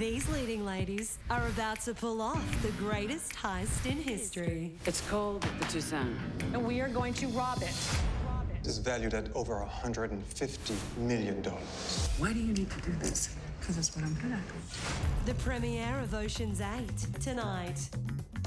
These leading ladies are about to pull off the greatest heist in history. It's called the Toussaint. And we are going to rob it. It is valued at over $150 million. Why do you need to do this? Because that's what I'm good at. The premiere of Ocean's 8 tonight.